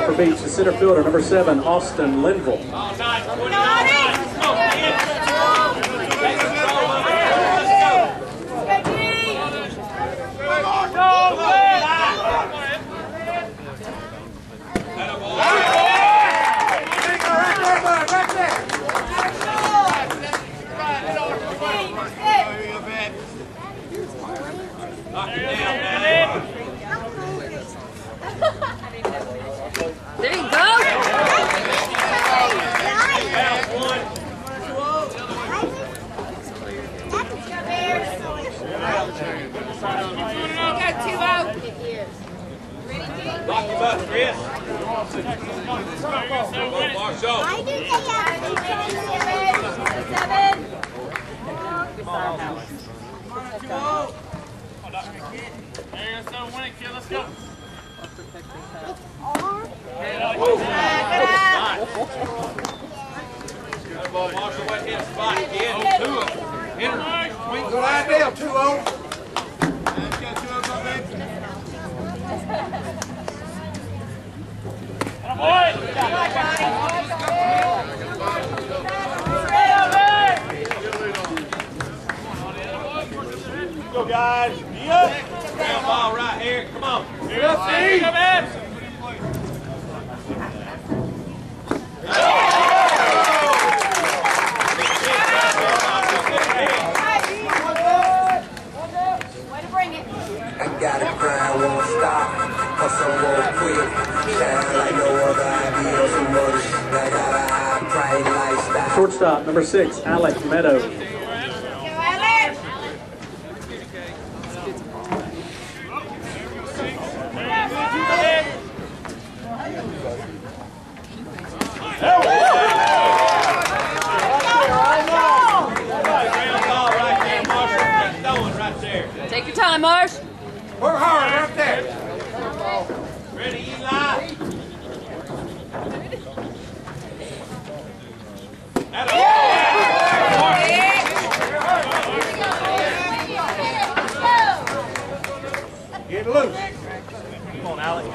Copper Beach, the center fielder, number 7, Austin Linville. There you go. Let's go. Marshall went his spot again. Go right down, 2-0. Let's go, 2-0, baby. Let's go, guys. Yep. Ground ball right here. Come on. Here, Steve. Come in. I gotta grind, won't stop, hustle won't quit, shine like no other idea, too much, I got a high price lifestyle. Shortstop, number 6, Alec Meadow. Take your time, Marsh. Work hard right there. Ready, Eli? Get loose. Come on, Alex.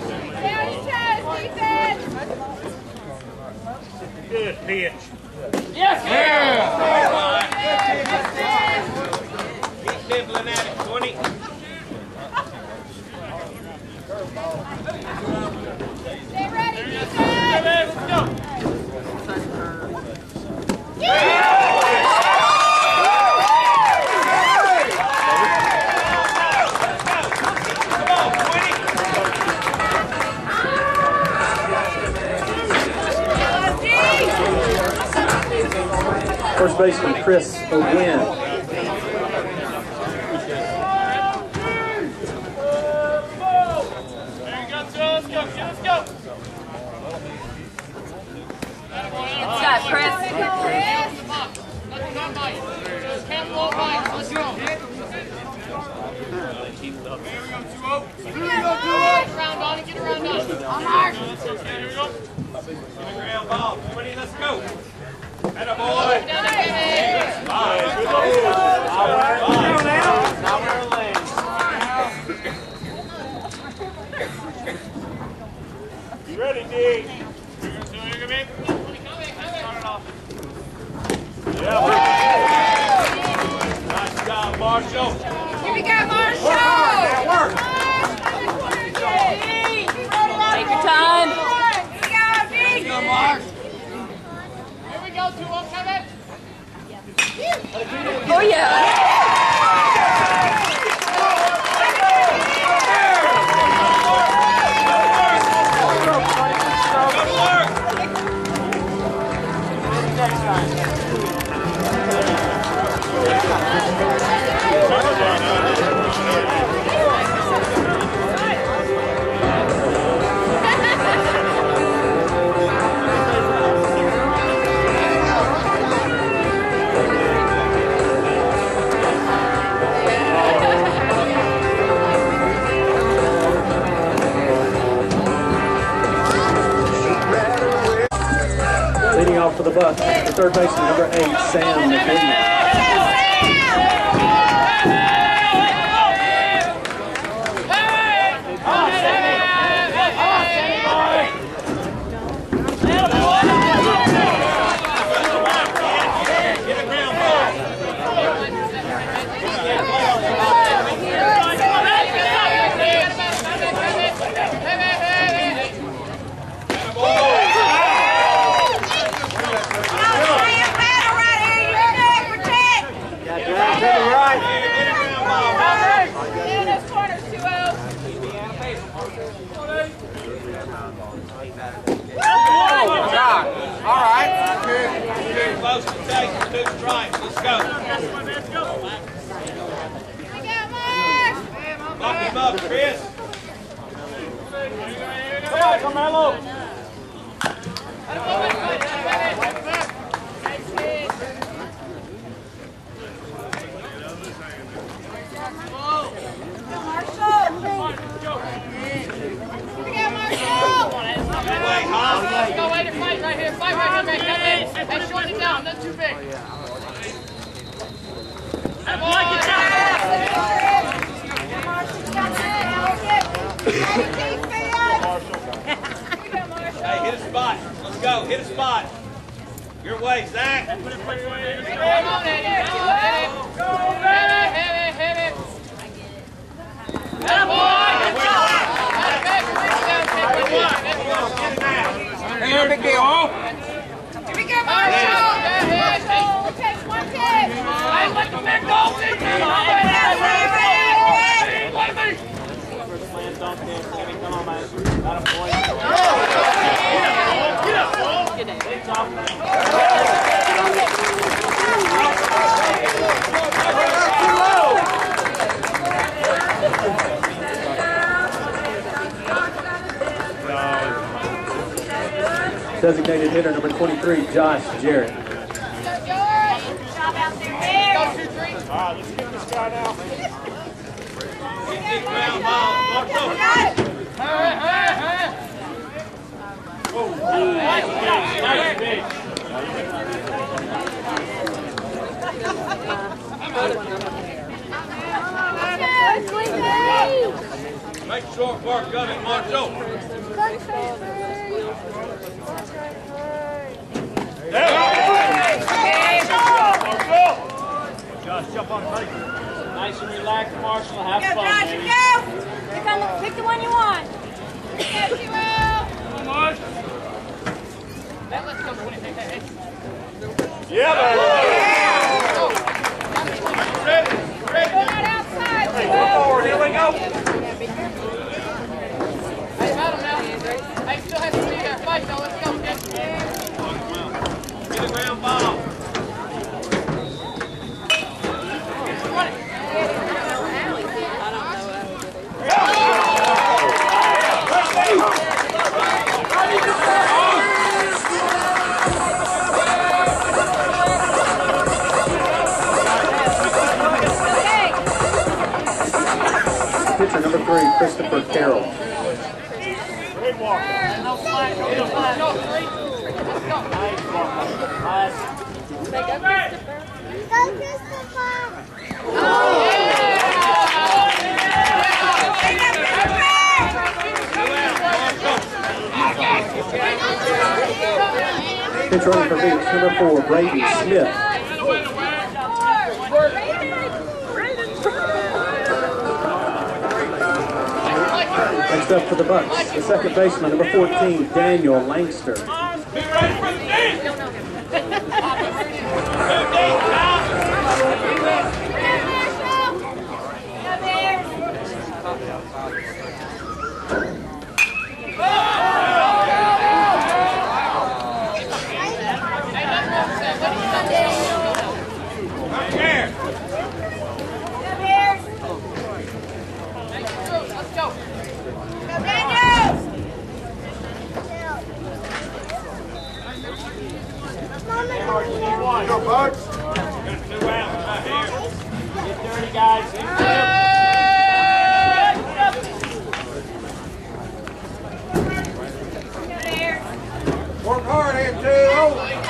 Good pitch. Yes, yeah. Keep nibbling at it, 20. Stay ready, Let's go. First baseman, Chris O'Gwen. Ground ball, 20, let's go. Atta boy. You ready, D? Nice job, Marshall. Here we go, Marshall. Work. Take your time. Here we go, Marsh. Here we go, 2-1, Kevin. Oh, yeah. Leading off for the Bucks, the third baseman, number 8, Sam McGinnis. close to take 2 strikes. Let's go. Lock him up, Chris. Come on, Carmelo. Go away to fight right here. Fight right here, man. Come in. Hey, shorten it down. Not too big. Hey, hit a spot. Let's go. Hit a spot. Your way, Zach. Come on, Eddie. Go, hit it. That boy. Hey, big deal, huh? Here we go, Marshall. Okay, one pitch. I let the big goal in. Come on, man. Got a boy. Designated hitter number 23, Josh Jarrett. Job out there. Go, 2, 3. All right, let's give this guy now. Big ground ball. Make short work of it, Marshall. Josh, jump on the nice and relaxed, Marshall. Have fun, baby. Pick the one you want. Yes, you will. Let's go. Yeah, baby. Ready. Go right outside. Hey, go forward. Here we go. Hey, battle now. Hey, still has to be there. Fight, though. Let's go. Get a ground ball. Pitcher number 3, Christopher Carroll. Good walk. No flag. Go, 3. Let's go. Nice walk. Nice. Go, Christopher. Pitch running for Beach, number 4, Brady Smith. Next up for the Bucks, the second baseman, number 14, Daniel Langster. Be ready for the knee. Go, Bucks. Got 2 outs right here. Get dirty, guys. Work hard, M2.